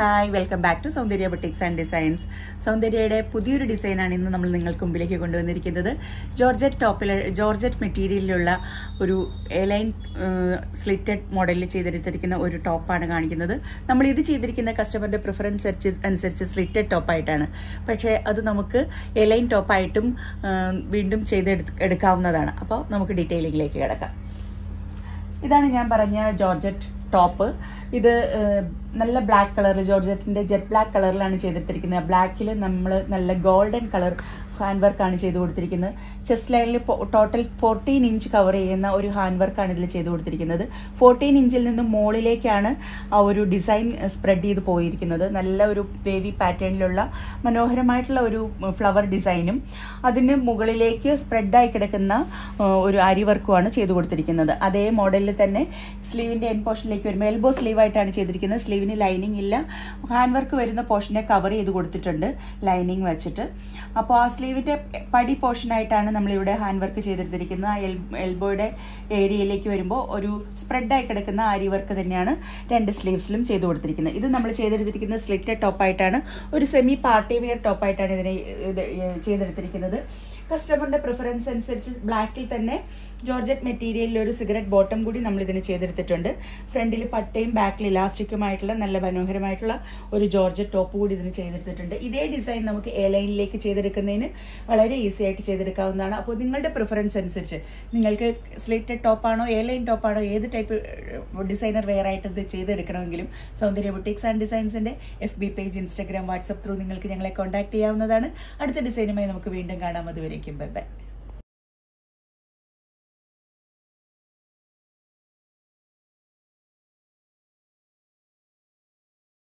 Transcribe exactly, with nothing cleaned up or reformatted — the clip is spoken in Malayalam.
Hi, welcome back to Saundarya Boutique and Designz. Saundaryയുടെ പുതിയൊരു ഡിസൈനാണ് ഇന്ന് നമ്മൾ നിങ്ങൾക്ക് മുമ്പിലേക്ക് കൊണ്ടുവന്നിരിക്കുന്നത്. ജോർജറ്റ് ടോപ്പിൽ ജോർജറ്റ് മെറ്റീരിയലിലുള്ള ഒരു എലൈൻ സ്ലിറ്റഡ് മോഡലിൽ ചെയ്തെടുത്തിരിക്കുന്ന ഒരു ടോപ്പാണ് കാണിക്കുന്നത്. നമ്മൾ ഇത് ചെയ്തിരിക്കുന്ന കസ്റ്റമറുടെ പ്രിഫറൻസ് അനുസരിച്ച് സ്ലിറ്റഡ് ടോപ്പായിട്ടാണ്. പക്ഷേ അത് നമുക്ക് എലൈൻ ടോപ്പായിട്ടും വീണ്ടും ചെയ്തെടുക്കാവുന്നതാണ്. അപ്പോൾ നമുക്ക് ഡീറ്റെയിലിംഗിലേക്ക് കിടക്കാം. ഇതാണ് ഞാൻ പറഞ്ഞ ജോർജറ്റ് ടോപ്പ്. ഇത് നല്ല ബ്ലാക്ക് കളർ, ജോർജറ്റിൻ്റെ ജെറ്റ് ബ്ലാക്ക് കളറിലാണ് ചെയ്തെടുത്തിരിക്കുന്നത്. ബ്ലാക്കിൽ നമ്മൾ നല്ല ഗോൾഡൻ കളർ ഹാൻഡ് വർക്കാണ് ചെയ്ത് കൊടുത്തിരിക്കുന്നത്. ചെസ്റ്റ് ലൈനിൽ ടോട്ടൽ ഫോർട്ടീൻ ഇഞ്ച് കവർ ചെയ്യുന്ന ഒരു ഹാൻഡ് വർക്കാണ് ഇതിൽ ചെയ്ത് കൊടുത്തിരിക്കുന്നത്. ഫോർട്ടീൻ ഇഞ്ചിൽ നിന്നും മുകളിലേക്കാണ് ആ ഒരു ഡിസൈൻ സ്പ്രെഡ് ചെയ്ത് പോയിരിക്കുന്നത്. നല്ല ഒരു വേവി പാറ്റേണിലുള്ള മനോഹരമായിട്ടുള്ള ഒരു ഫ്ലവർ ഡിസൈനും അതിന് മുകളിലേക്ക് സ്പ്രെഡായി കിടക്കുന്ന ഒരു ആരി വർക്കുമാണ് ചെയ്ത് കൊടുത്തിരിക്കുന്നത്. അതേ മോഡലിൽ തന്നെ സ്ലീവിൻ്റെ എൻ പോർഷനിലേക്ക് വരുമ്പോൾ എൽബോ സ്ലീവായിട്ടാണ് ചെയ്തിരിക്കുന്നത്. സ്ലീവിന് ലൈനിങ് ഇല്ല. ഹാൻഡ് വർക്ക് വരുന്ന പോർഷനെ കവർ ചെയ്ത് കൊടുത്തിട്ടുണ്ട് ലൈനിങ് വെച്ചിട്ട്. അപ്പോൾ ആ സ്ലീവിൻ്റെ പടി പോർഷനായിട്ടാണ് നമ്മളിവിടെ ഹാൻഡ് വർക്ക് ചെയ്തെടുത്തിരിക്കുന്നത്. ആ എൽ എൽബോയുടെ ഏരിയയിലേക്ക് വരുമ്പോൾ ഒരു സ്പ്രെഡായി കിടക്കുന്ന ആരി വർക്ക് തന്നെയാണ് രണ്ട് സ്ലീവ്സിലും ചെയ്ത് കൊടുത്തിരിക്കുന്നത്. ഇത് നമ്മൾ ചെയ്തെടുത്തിരിക്കുന്നത് സ്ലിറ്റഡ് ടോപ്പായിട്ടാണ്. ഒരു സെമി പാർട്ടി വെയർ ടോപ്പായിട്ടാണ് ഇതിനെ ചെയ്തെടുത്തിരിക്കുന്നത്. കസ്റ്റമറിൻ്റെ പ്രിഫറൻസ് അനുസരിച്ച് ബ്ലാക്കിൽ തന്നെ ജോർജറ്റ് മെറ്റീരിയലിൽ ഒരു സിഗരറ്റ് ബോട്ടം കൂടി നമ്മൾ ഇതിന് ചെയ്തെടുത്തിട്ടുണ്ട്. ഫ്രണ്ടിൽ പട്ടയും ബാക്കിൽ ഇലാസ്റ്റിക്കുമായിട്ടുള്ള നല്ല മനോഹരമായിട്ടുള്ള ഒരു ജോർജറ്റ് ടോപ്പ് കൂടി ഇതിന് ചെയ്തെടുത്തിട്ടുണ്ട്. ഇതേ ഡിസൈൻ നമുക്ക് എ ലൈനിലേക്ക് ചെയ്തെടുക്കുന്നതിന് വളരെ ഈസി ആയിട്ട് ചെയ്തെടുക്കാവുന്നതാണ്. അപ്പോൾ നിങ്ങളുടെ പ്രിഫറൻസ് അനുസരിച്ച് നിങ്ങൾക്ക് സ്ലിറ്റഡ് ടോപ്പാണോ എ ലൈൻ ടോപ്പാണോ ഏത് ടൈപ്പ് ഡിസൈനർ വെയർ ആയിട്ട് ഇത് ചെയ്തെടുക്കണമെങ്കിലും സൗന്ദര്യ ബുട്ടീക്സ് ആൻഡ് ഡിസൈൻസിൻ്റെ F B page, Instagram, WhatsApp through നിങ്ങൾക്ക് ഞങ്ങളെ കോൺടാക്ട് ചെയ്യാവുന്നതാണ്. അടുത്ത ഡിസൈനുമായി നമുക്ക് വീണ്ടും കാണാം. അതുവരേക്കും ബൈ ബൈ.